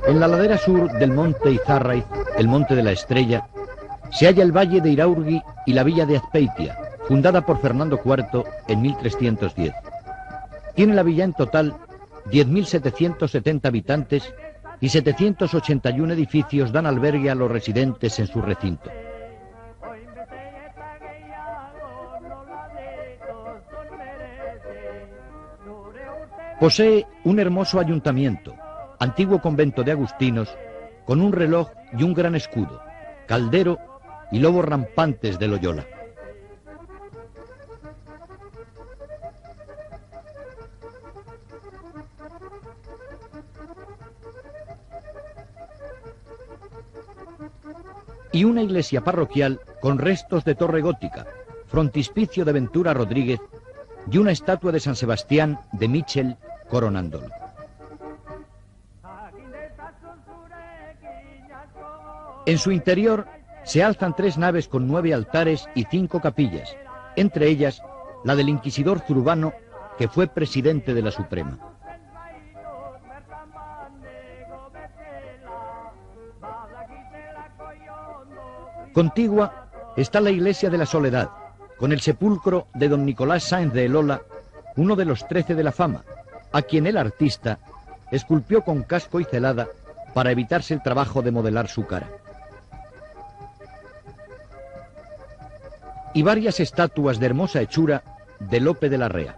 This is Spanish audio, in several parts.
En la ladera sur del monte Izarraiz, el monte de la Estrella, se halla el valle de Iraurgi y la villa de Azpeitia, fundada por Fernando IV en 1310. Tiene la villa en total 10.770 habitantes y 781 edificios dan albergue a los residentes en su recinto. Posee un hermoso ayuntamiento, antiguo convento de agustinos, con un reloj y un gran escudo, caldero y lobos rampantes de Loyola. Y una iglesia parroquial con restos de torre gótica, frontispicio de Ventura Rodríguez y una estatua de San Sebastián de Michel coronándolo. En su interior se alzan 3 naves con 9 altares y 5 capillas, entre ellas la del inquisidor Zurbano, que fue presidente de la Suprema. Contigua está la iglesia de la Soledad, con el sepulcro de don Nicolás Sáenz de Elola, uno de los 13 de la fama, a quien el artista esculpió con casco y celada para evitarse el trabajo de modelar su cara. Y varias estatuas de hermosa hechura de Lope de Larrea.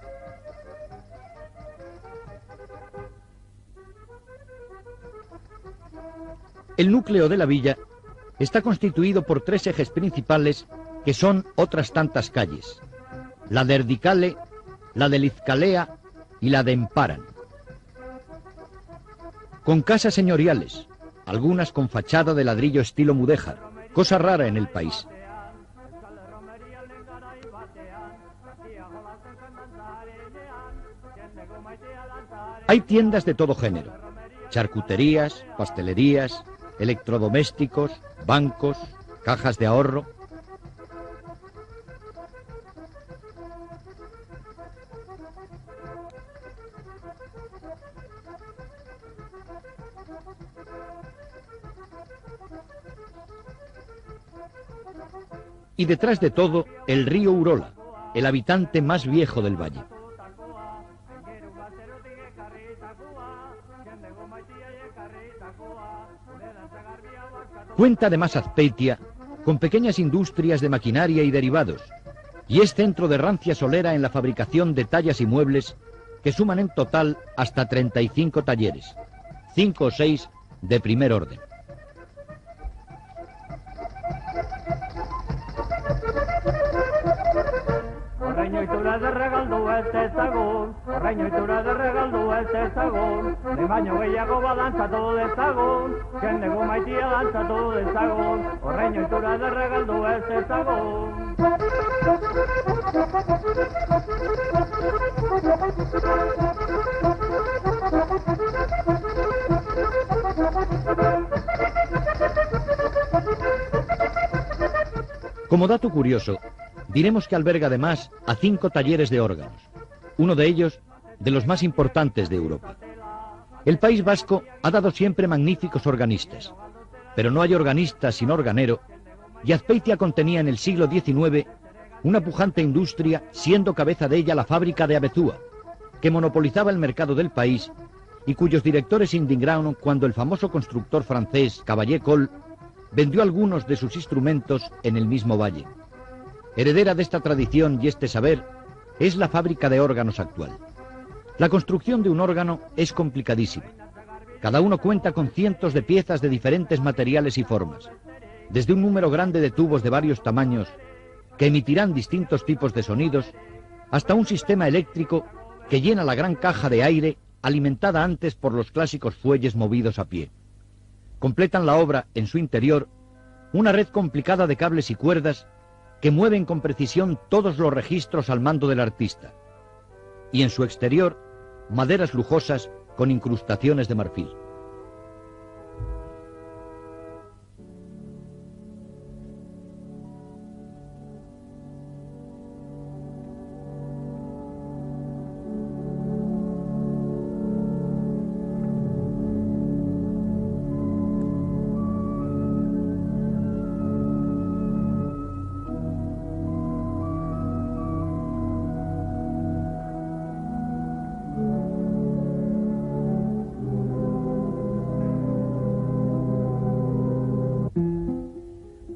El núcleo de la villa está constituido por 3 ejes principales que son otras tantas calles: la de Erdicale, la de Lizcalea y la de Emparan. Con casas señoriales, algunas con fachada de ladrillo estilo mudéjar, cosa rara en el país. Hay tiendas de todo género: charcuterías, pastelerías, electrodomésticos, bancos, cajas de ahorro. Y detrás de todo, el río Urola, el habitante más viejo del valle. Cuenta además Azpeitia con pequeñas industrias de maquinaria y derivados, y es centro de rancia solera en la fabricación de tallas y muebles que suman en total hasta 35 talleres, 5 o 6 de primer orden. Reñoitura de regaldu este sagón, reñoitura de regaldu este sagón, de baño gehiago badantza todo de sagón, que nego maitia dantza todo de sagón, reñoitura de regaldu este sagón. Como dato curioso, diremos que alberga además a 5 talleres de órganos, uno de ellos de los más importantes de Europa. El País Vasco ha dado siempre magníficos organistas, pero no hay organista sin organero, y Azpeitia contenía en el siglo XIX una pujante industria, siendo cabeza de ella la fábrica de Abezúa, que monopolizaba el mercado del país y cuyos directores se indignaron cuando el famoso constructor francés Cavalier Coll vendió algunos de sus instrumentos en el mismo valle. Heredera de esta tradición y este saber es la fábrica de órganos actual. La construcción de un órgano es complicadísima. Cada uno cuenta con cientos de piezas de diferentes materiales y formas, desde un número grande de tubos de varios tamaños que emitirán distintos tipos de sonidos, hasta un sistema eléctrico que llena la gran caja de aire alimentada antes por los clásicos fuelles movidos a pie. Completan la obra en su interior una red complicada de cables y cuerdas que mueven con precisión todos los registros al mando del artista, y en su exterior maderas lujosas con incrustaciones de marfil.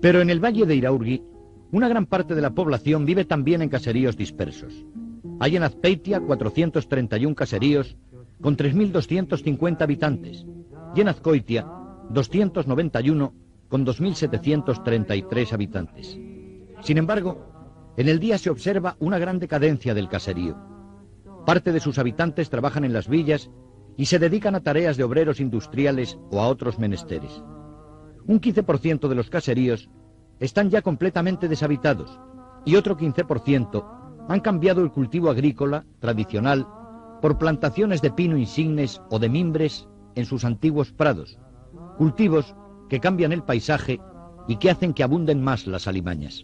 Pero en el valle de Iraurgi, una gran parte de la población vive también en caseríos dispersos. Hay en Azpeitia 431 caseríos con 3.250 habitantes y en Azkoitia 291 con 2.733 habitantes. Sin embargo, en el día se observa una gran decadencia del caserío. Parte de sus habitantes trabajan en las villas y se dedican a tareas de obreros industriales o a otros menesteres. Un 15% de los caseríos están ya completamente deshabitados y otro 15% han cambiado el cultivo agrícola tradicional por plantaciones de pino insignes o de mimbres en sus antiguos prados, cultivos que cambian el paisaje y que hacen que abunden más las alimañas.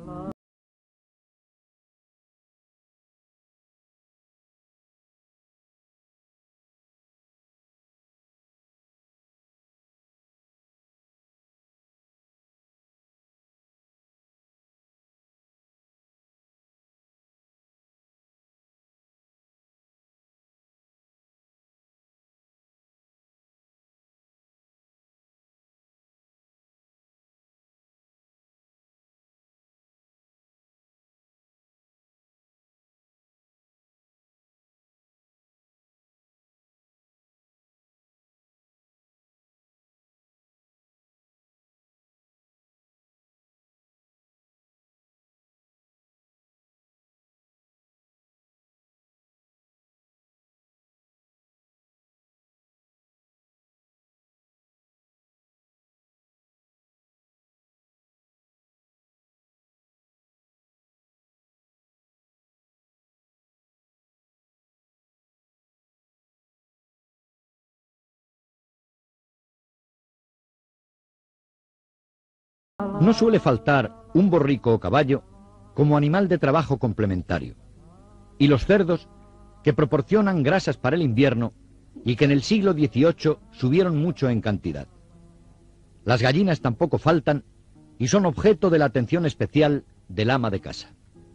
No suele faltar un borrico o caballo como animal de trabajo complementario. Y los cerdos, que proporcionan grasas para el invierno y que en el siglo XVIII subieron mucho en cantidad. Las gallinas tampoco faltan y son objeto de la atención especial del ama de casa.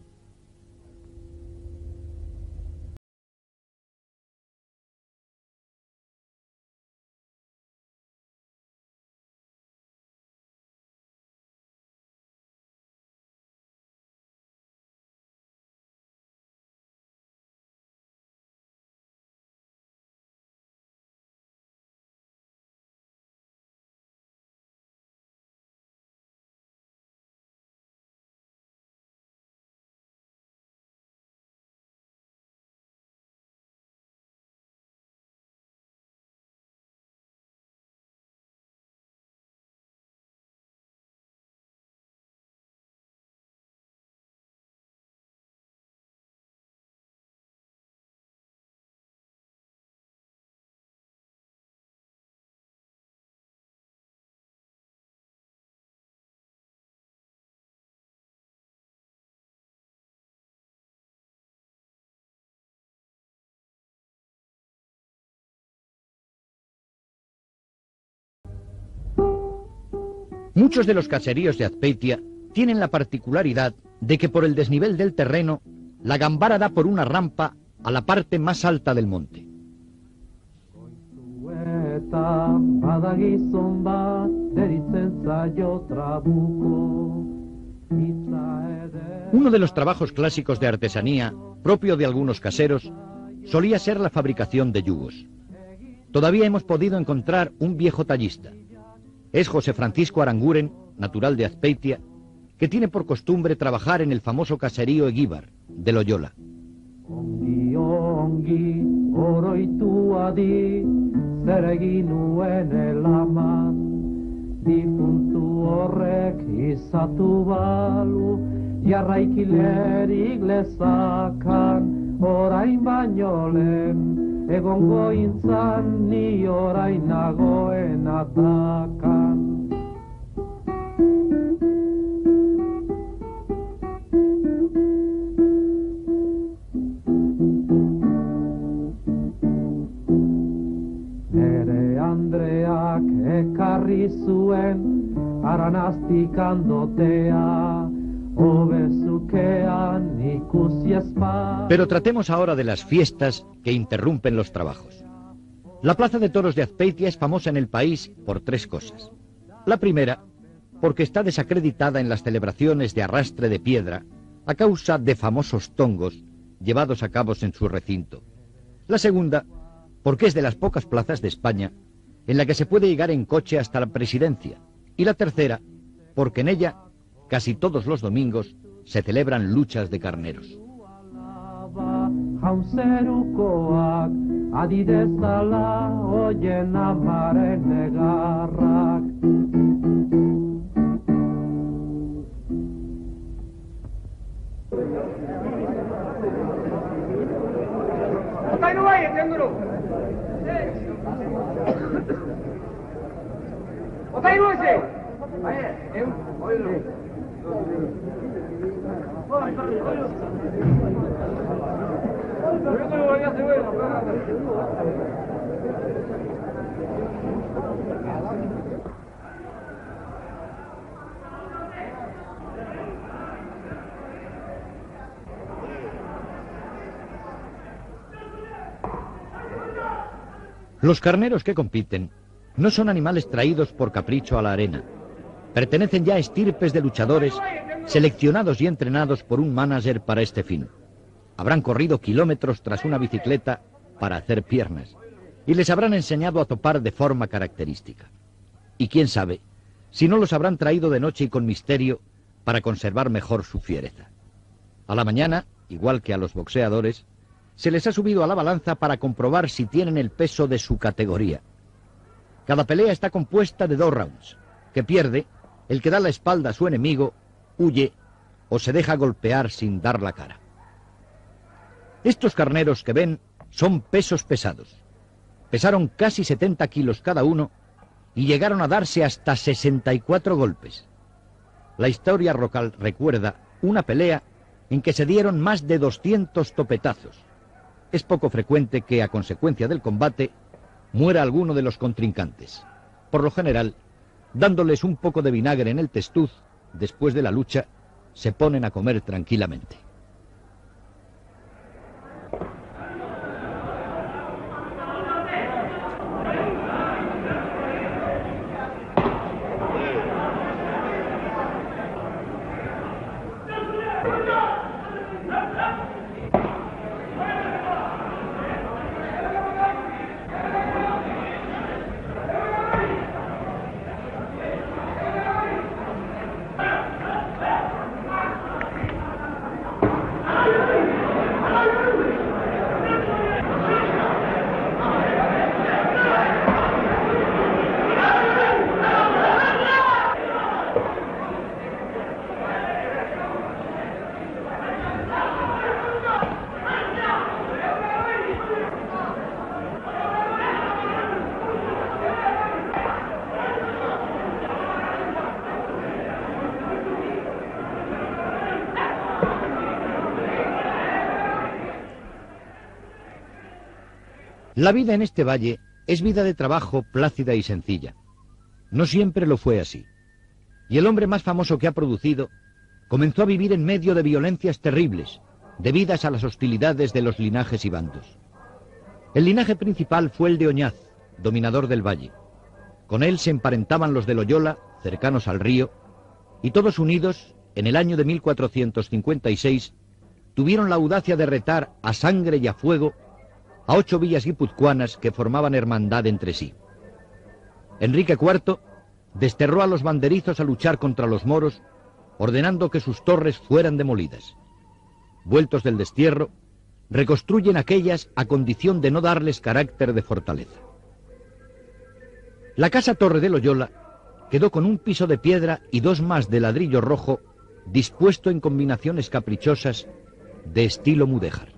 Muchos de los caseríos de Azpeitia tienen la particularidad de que por el desnivel del terreno, la gambara da por una rampa a la parte más alta del monte. Uno de los trabajos clásicos de artesanía, propio de algunos caseros, solía ser la fabricación de yugos. Todavía hemos podido encontrar un viejo tallista. Es José Francisco Aranguren, natural de Azpeitia, que tiene por costumbre trabajar en el famoso caserío Egíbar, de Loyola. Egongo intzan ni orain nagoen atakan. Nere Andreak ekarri zuen aranaztikandotea. Pero tratemos ahora de las fiestas que interrumpen los trabajos. La plaza de toros de Azpeitia es famosa en el país por tres cosas. La primera porque está desacreditada en las celebraciones de arrastre de piedra a causa de famosos tongos llevados a cabo en su recinto. La segunda, porque es de las pocas plazas de España en la que se puede llegar en coche hasta la presidencia. Y la tercera, porque en ella, casi todos los domingos, se celebran luchas de carneros. Los carneros que compiten no son animales traídos por capricho a la arena. Pertenecen ya a estirpes de luchadores seleccionados y entrenados por un manager para este fin. Habrán corrido kilómetros tras una bicicleta para hacer piernas y les habrán enseñado a topar de forma característica. Y quién sabe si no los habrán traído de noche y con misterio para conservar mejor su fiereza. A la mañana, igual que a los boxeadores, se les ha subido a la balanza para comprobar si tienen el peso de su categoría. Cada pelea está compuesta de 2 rounds, que pierde el que da la espalda a su enemigo, huye o se deja golpear sin dar la cara. Estos carneros que ven son pesos pesados. Pesaron casi 70 kilos cada uno y llegaron a darse hasta 64 golpes. La historia local recuerda una pelea en que se dieron más de 200 topetazos. Es poco frecuente que, a consecuencia del combate, muera alguno de los contrincantes. Por lo general, dándoles un poco de vinagre en el testuz, después de la lucha, se ponen a comer tranquilamente. La vida en este valle es vida de trabajo plácida y sencilla. No siempre lo fue así. Y el hombre más famoso que ha producido comenzó a vivir en medio de violencias terribles, debidas a las hostilidades de los linajes y bandos. El linaje principal fue el de Oñaz, dominador del valle. Con él se emparentaban los de Loyola, cercanos al río, y todos unidos, en el año de 1456, tuvieron la audacia de retar a sangre y a fuego a 8 villas guipuzcoanas que formaban hermandad entre sí. Enrique IV desterró a los banderizos a luchar contra los moros, ordenando que sus torres fueran demolidas. Vueltos del destierro, reconstruyen aquellas a condición de no darles carácter de fortaleza. La casa Torre de Loyola quedó con un piso de piedra y 2 más de ladrillo rojo, dispuesto en combinaciones caprichosas de estilo mudéjar.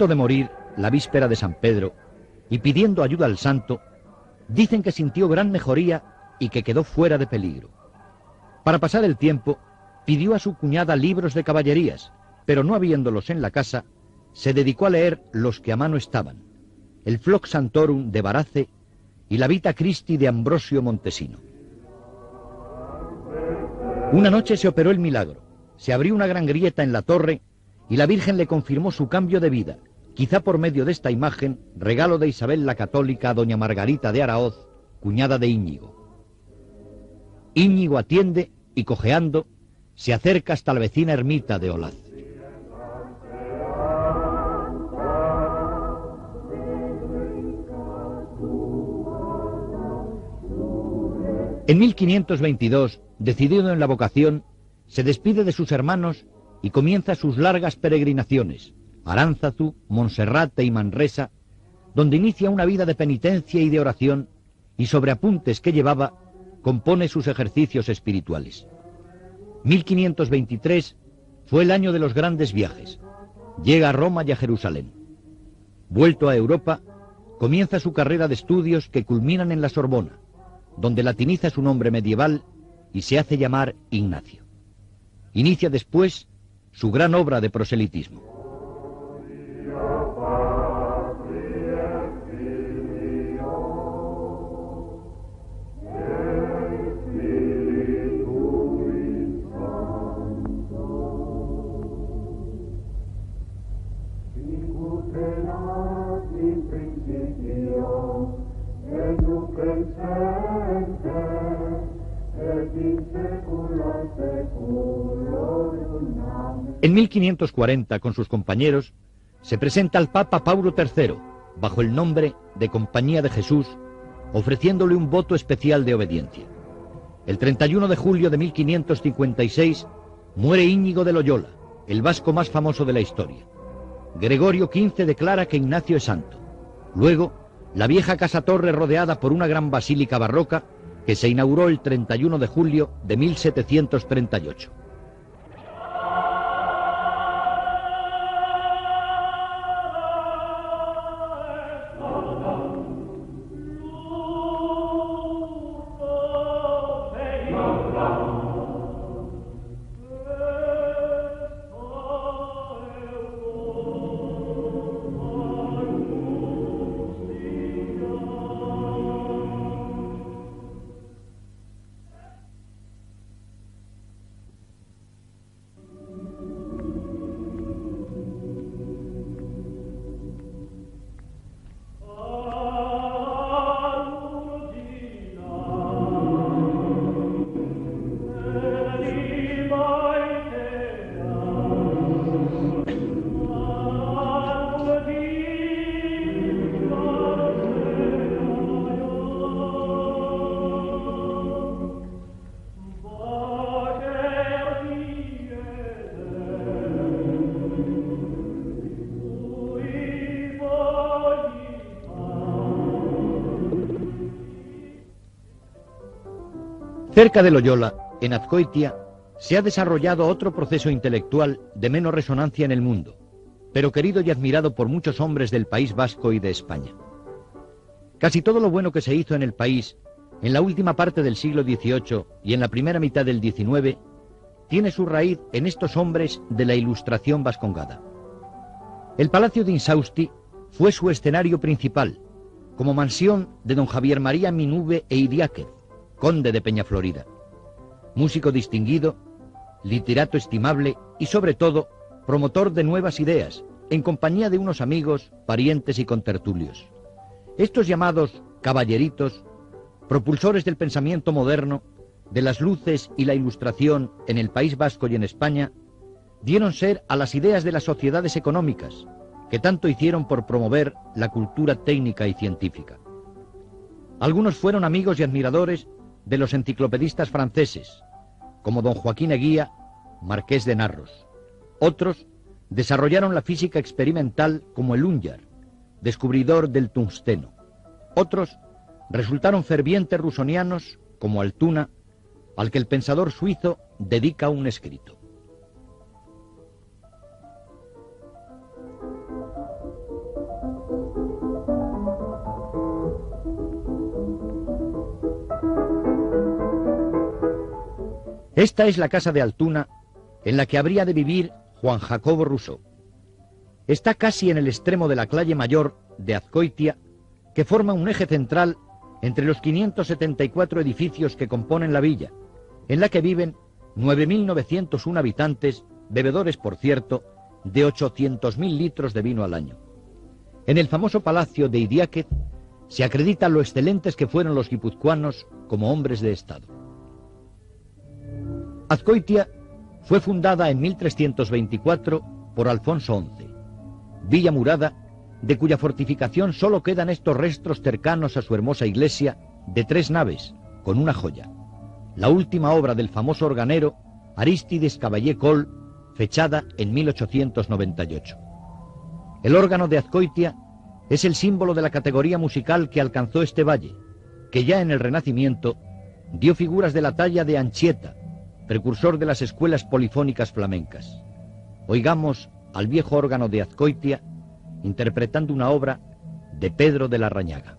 punto de morir, la víspera de San Pedro, y pidiendo ayuda al santo, dicen que sintió gran mejoría y que quedó fuera de peligro. Para pasar el tiempo, pidió a su cuñada libros de caballerías, pero no habiéndolos en la casa, se dedicó a leer los que a mano estaban, el Flox Santorum de Varace y la Vita Christi de Ambrosio Montesino. Una noche se operó el milagro, se abrió una gran grieta en la torre y la Virgen le confirmó su cambio de vida, quizá por medio de esta imagen, regalo de Isabel la Católica a doña Margarita de Araoz, cuñada de Íñigo. Íñigo atiende y, cojeando, se acerca hasta la vecina ermita de Olaz. En 1522, decidido en la vocación, se despide de sus hermanos y comienza sus largas peregrinaciones, Aránzazu, Monserrate y Manresa, donde inicia una vida de penitencia y de oración, y sobre apuntes que llevaba, compone sus ejercicios espirituales. 1523 fue el año de los grandes viajes. Llega a Roma y a Jerusalén. Vuelto a Europa, comienza su carrera de estudios que culminan en la Sorbona, donde latiniza su nombre medieval y se hace llamar Ignacio. Inicia después su gran obra de proselitismo. En 1540, con sus compañeros, se presenta al Papa Paulo III, bajo el nombre de Compañía de Jesús, ofreciéndole un voto especial de obediencia. El 31 de julio de 1556 muere Íñigo de Loyola, el vasco más famoso de la historia. Gregorio XV declara que Ignacio es santo. Luego, la vieja casa-torre rodeada por una gran basílica barroca que se inauguró el 31 de julio de 1738. Cerca de Loyola, en Azcoitia, se ha desarrollado otro proceso intelectual de menos resonancia en el mundo, pero querido y admirado por muchos hombres del País Vasco y de España. Casi todo lo bueno que se hizo en el país, en la última parte del siglo XVIII y en la primera mitad del XIX, tiene su raíz en estos hombres de la Ilustración vascongada. El Palacio de Insausti fue su escenario principal, como mansión de don Javier María Minube e Idiáquez, conde de Peñaflorida. Músico distinguido, literato estimable y, sobre todo, promotor de nuevas ideas, en compañía de unos amigos, parientes y contertulios. Estos llamados caballeritos, propulsores del pensamiento moderno, de las luces y la ilustración en el País Vasco y en España, dieron ser a las ideas de las sociedades económicas, que tanto hicieron por promover la cultura técnica y científica. Algunos fueron amigos y admiradores de los enciclopedistas franceses, como don Joaquín Eguía, marqués de Narros. Otros desarrollaron la física experimental como el Unjar, descubridor del tungsteno. Otros resultaron fervientes rusonianos como Altuna, al que el pensador suizo dedica un escrito. Esta es la casa de Altuna en la que habría de vivir Juan Jacobo Rousseau. Está casi en el extremo de la calle mayor de Azcoitia, que forma un eje central entre los 574 edificios que componen la villa, en la que viven 9.901 habitantes, bebedores, por cierto, de 800.000 litros de vino al año. En el famoso palacio de Idiáquez se acredita lo excelentes que fueron los guipuzcoanos como hombres de Estado. Azcoitia fue fundada en 1324 por Alfonso XI, villa murada de cuya fortificación solo quedan estos restos cercanos a su hermosa iglesia de 3 naves, con una joya, la última obra del famoso organero Arístides Caballé Coll, fechada en 1898. El órgano de Azcoitia es el símbolo de la categoría musical que alcanzó este valle, que ya en el Renacimiento dio figuras de la talla de Anchieta, precursor de las escuelas polifónicas flamencas. Oigamos al viejo órgano de Azcoitia interpretando una obra de Pedro de Larrañaga.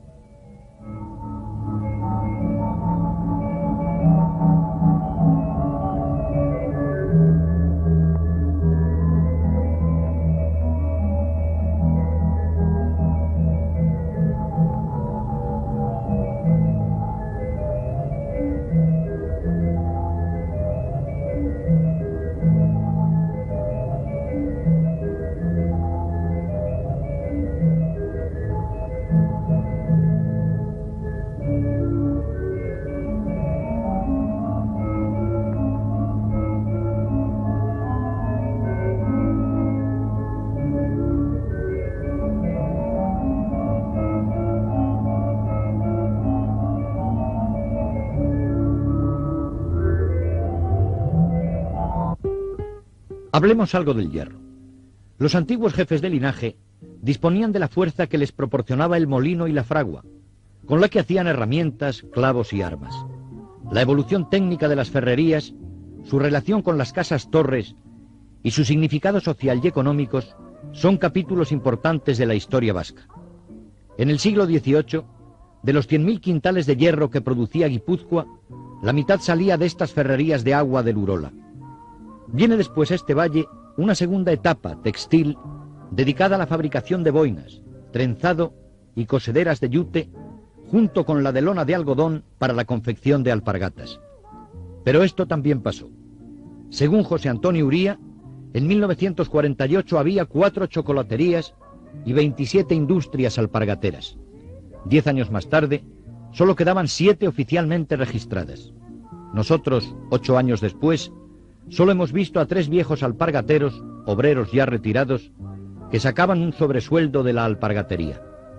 Hablemos algo del hierro. Los antiguos jefes de linaje disponían de la fuerza que les proporcionaba el molino y la fragua, con la que hacían herramientas, clavos y armas. La evolución técnica de las ferrerías, su relación con las casas-torres y su significado social y económicos son capítulos importantes de la historia vasca. En el siglo XVIII, de los 100.000 quintales de hierro que producía Guipúzcoa, la mitad salía de estas ferrerías de agua del Urola. Viene después a este valle una segunda etapa textil dedicada a la fabricación de boinas, trenzado y cosederas de yute, junto con la de lona de algodón para la confección de alpargatas. Pero esto también pasó. Según José Antonio Uría, en 1948 había 4 chocolaterías y 27 industrias alpargateras. 10 años más tarde, solo quedaban 7 oficialmente registradas. Nosotros, 8 años después, solo hemos visto a 3 viejos alpargateros, obreros ya retirados, que sacaban un sobresueldo de la alpargatería.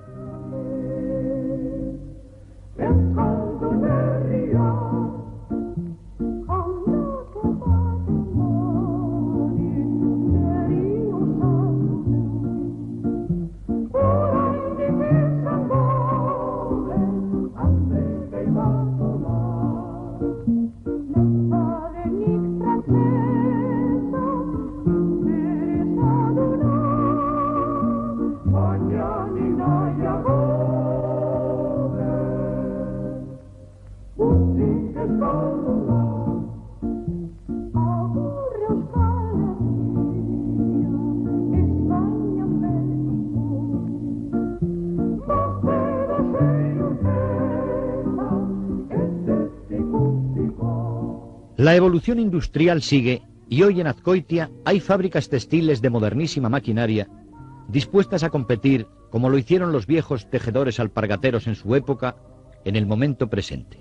La evolución industrial sigue y hoy en Azcoitia hay fábricas textiles de modernísima maquinaria dispuestas a competir, como lo hicieron los viejos tejedores alpargateros en su época, en el momento presente.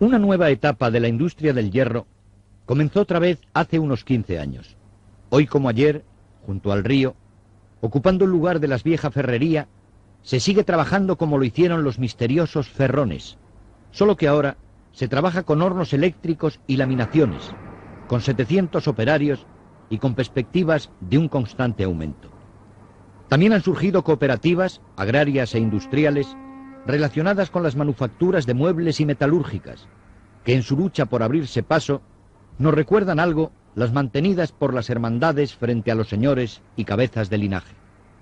Una nueva etapa de la industria del hierro comenzó otra vez hace unos 15 años. Hoy como ayer, junto al río, ocupando el lugar de la vieja ferrería, se sigue trabajando como lo hicieron los misteriosos ferrones, solo que ahora se trabaja con hornos eléctricos y laminaciones, con 700 operarios y con perspectivas de un constante aumento. También han surgido cooperativas, agrarias e industriales, relacionadas con las manufacturas de muebles y metalúrgicas, que en su lucha por abrirse paso nos recuerdan algo las mantenidas por las hermandades frente a los señores y cabezas de linaje.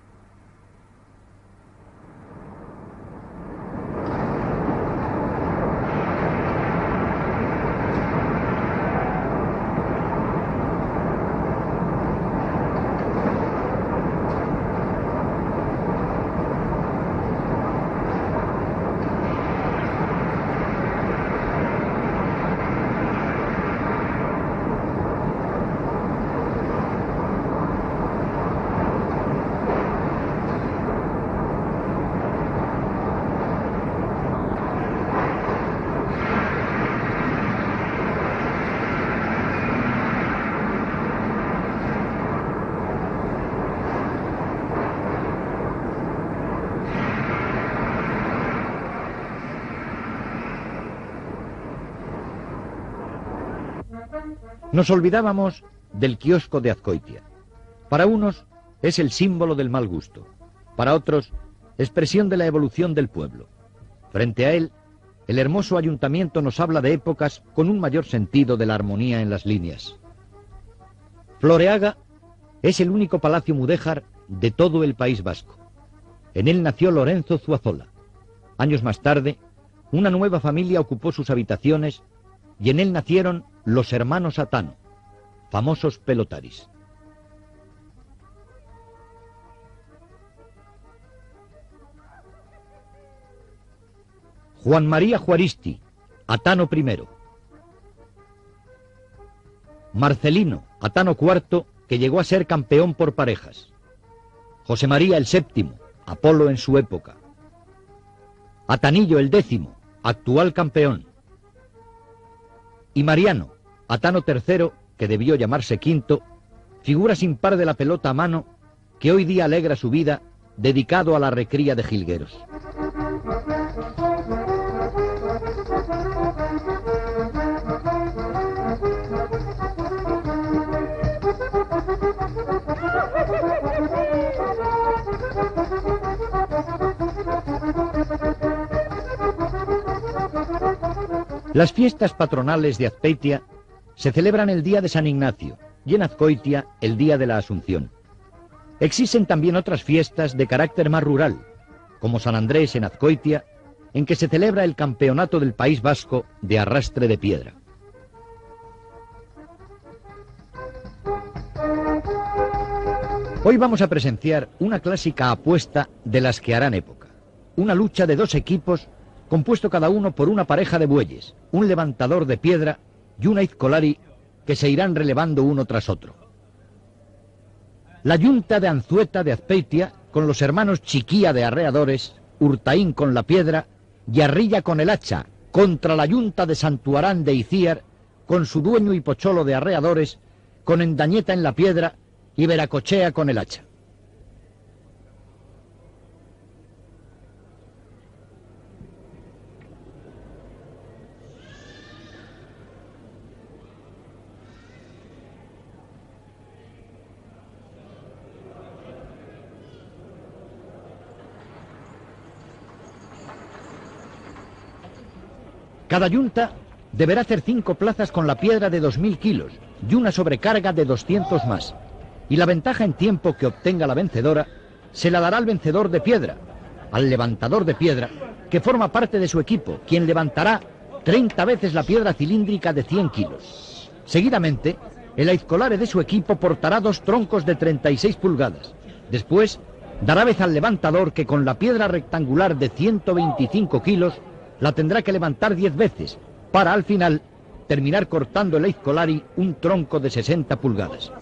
Nos olvidábamos del kiosco de Azcoitia. Para unos es el símbolo del mal gusto, para otros expresión de la evolución del pueblo. Frente a él, el hermoso ayuntamiento nos habla de épocas con un mayor sentido de la armonía en las líneas. Floreaga es el único palacio mudéjar de todo el País Vasco. En él nació Lorenzo Zuazola. Años más tarde, una nueva familia ocupó sus habitaciones y en él nacieron los hermanos Atano, famosos pelotaris. Juan María Juaristi, Atano I. Marcelino, Atano IV, que llegó a ser campeón por parejas. José María el VII, Apolo en su época. Atanillo el X, actual campeón. Y Mariano, Atano III, que debió llamarse quinto, figura sin par de la pelota a mano, que hoy día alegra su vida, dedicado a la recría de jilgueros. Las fiestas patronales de Azpeitia se celebran el día de San Ignacio y en Azcoitia el día de la Asunción. Existen también otras fiestas de carácter más rural, como San Andrés en Azcoitia, en que se celebra el campeonato del País Vasco de arrastre de piedra. Hoy vamos a presenciar una clásica apuesta de las que harán época. Una lucha de dos equipos compuesto cada uno por una pareja de bueyes, un levantador de piedra y una izcolari que se irán relevando uno tras otro. La yunta de Anzueta de Azpeitia, con los hermanos Chiquía de arreadores, Hurtaín con la piedra y Arrilla con el hacha, contra la yunta de Santuarán de Icíar, con su dueño y pocholo de arreadores, con Endañeta en la piedra y Veracochea con el hacha. Cada yunta deberá hacer 5 plazas con la piedra de 2000 kilos y una sobrecarga de 200 más. Y la ventaja en tiempo que obtenga la vencedora se la dará al vencedor de piedra, al levantador de piedra, que forma parte de su equipo, quien levantará 30 veces la piedra cilíndrica de 100 kilos. Seguidamente, el aizcolare de su equipo portará 2 troncos de 36 pulgadas. Después, dará vez al levantador que con la piedra rectangular de 125 kilos la tendrá que levantar 10 veces, para al final terminar cortando el aizcolari un tronco de 60 pulgadas.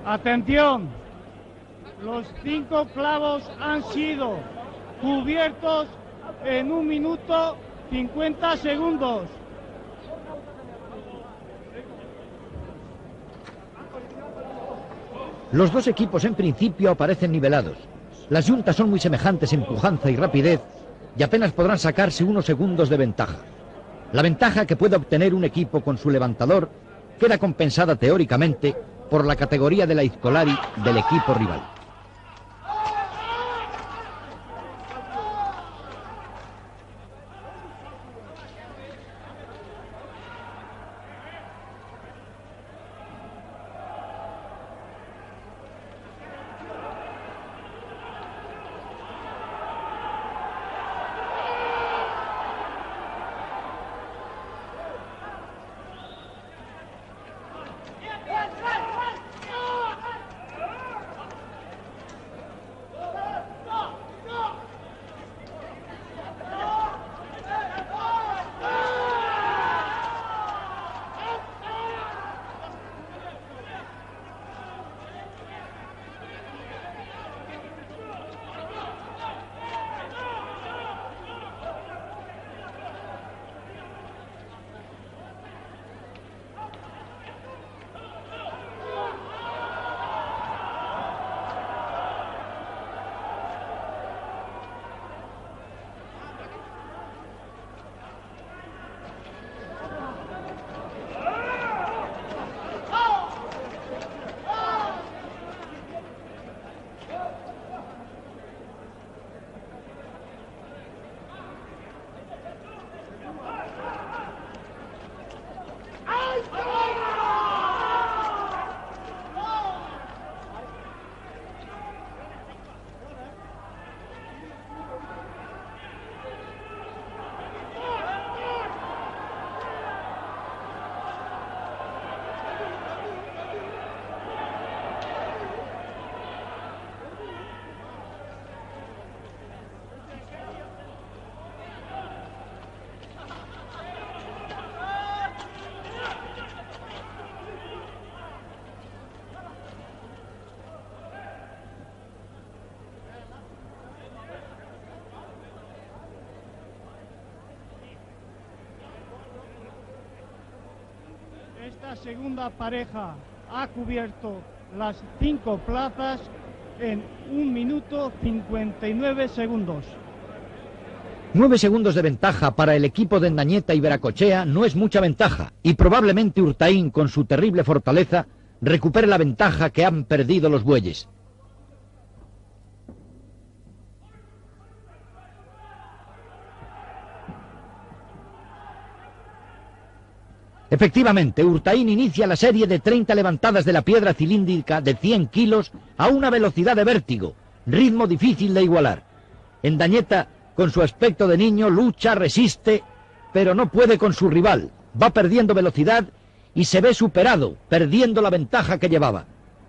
Atención, los 5 clavos han sido cubiertos en 1 minuto 50 segundos. Los dos equipos en principio aparecen nivelados. Las yuntas son muy semejantes en pujanza y rapidez y apenas podrán sacarse unos segundos de ventaja. La ventaja que puede obtener un equipo con su levantador queda compensada teóricamente por la categoría de la Izcolari del equipo rival. Esta segunda pareja ha cubierto las 5 plazas en 1 minuto 59 segundos. 9 segundos de ventaja para el equipo de Endañeta y Veracochea no es mucha ventaja, y probablemente Urtaín, con su terrible fortaleza, recupere la ventaja que han perdido los bueyes. Efectivamente, Urtaín inicia la serie de 30 levantadas de la piedra cilíndrica de 100 kilos a una velocidad de vértigo, ritmo difícil de igualar. Endañeta, con su aspecto de niño, lucha, resiste, pero no puede con su rival. Va perdiendo velocidad y se ve superado, perdiendo la ventaja que llevaba.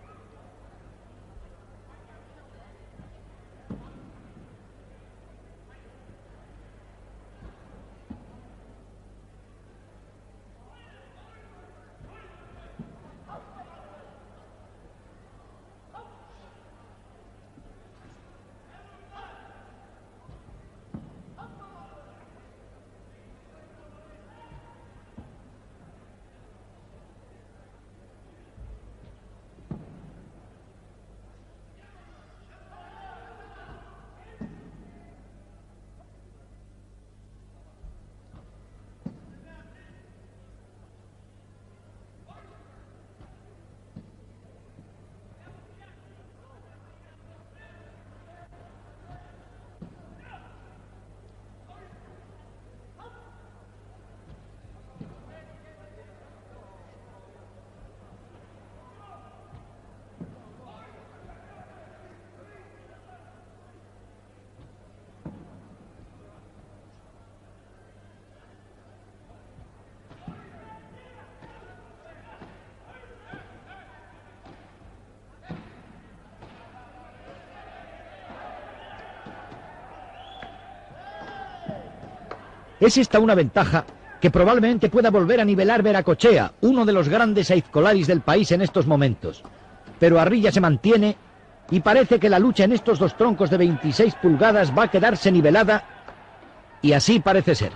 Es esta una ventaja que probablemente pueda volver a nivelar Veracochea, uno de los grandes aizcolaris del país en estos momentos. pero Arrilla se mantiene y parece que la lucha en estos dos troncos de 26 pulgadas va a quedarse nivelada, y así parece ser.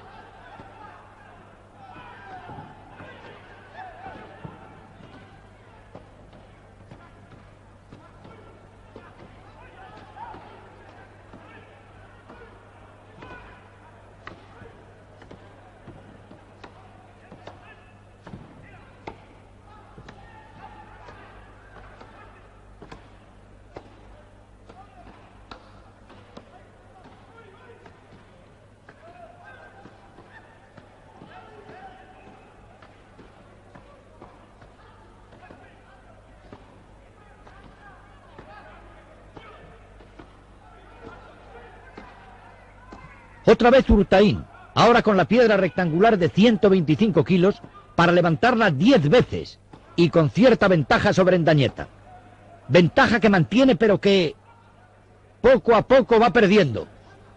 Otra vez Urtaín, ahora con la piedra rectangular de 125 kilos, para levantarla 10 veces, y con cierta ventaja sobre Endañeta. Ventaja que mantiene, pero que poco a poco va perdiendo.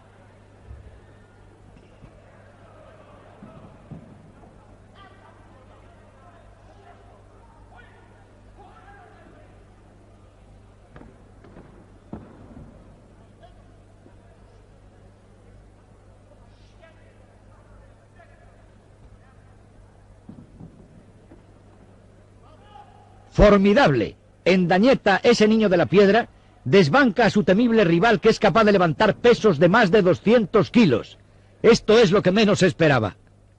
Formidable. Endañeta, ese niño de la piedra, desbanca a su temible rival, que es capaz de levantar pesos de más de 200 kilos. Esto es lo que menos esperaba.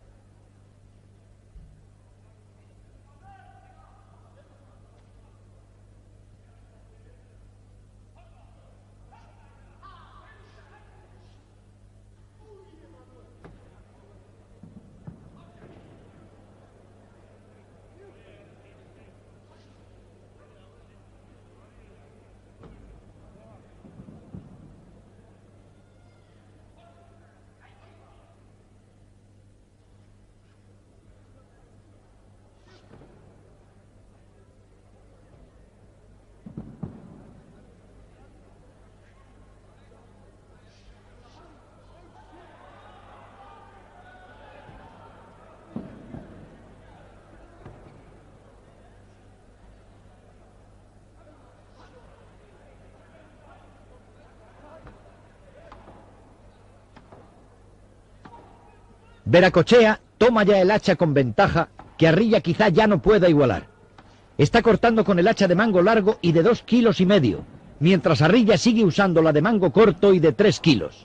Veracochea toma ya el hacha con ventaja, que Arrilla quizá ya no pueda igualar. Está cortando con el hacha de mango largo y de 2,5 kilos, mientras Arrilla sigue usando la de mango corto y de 3 kilos.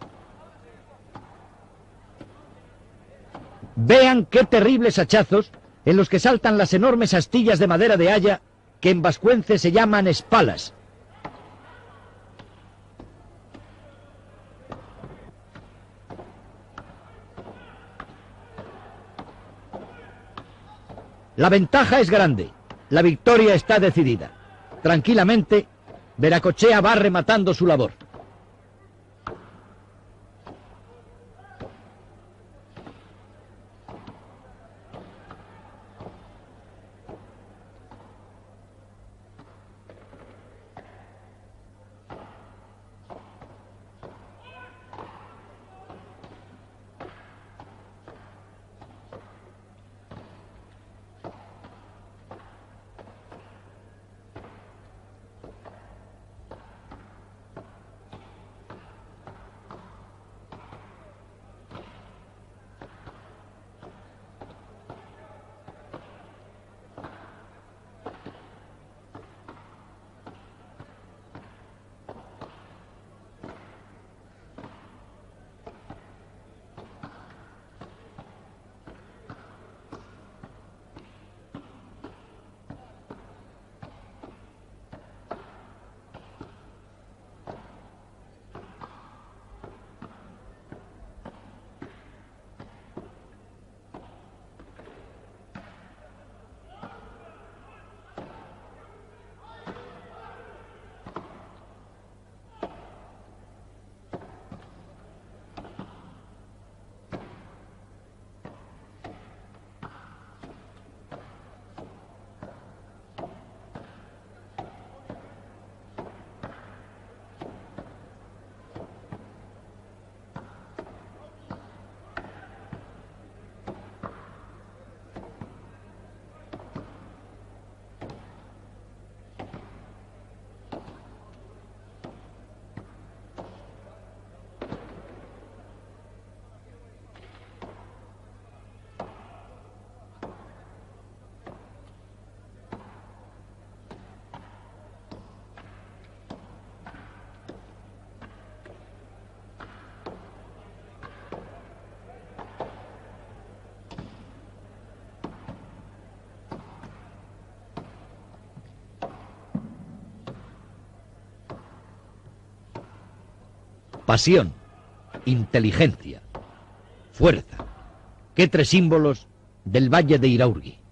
Vean qué terribles hachazos en los que saltan las enormes astillas de madera de haya, que en vascuence se llaman espalas. La ventaja es grande, la victoria está decidida. Tranquilamente, Veracochea va rematando su labor. pasión, inteligencia, fuerza. ¿Qué tres símbolos del Valle de Iraurgi?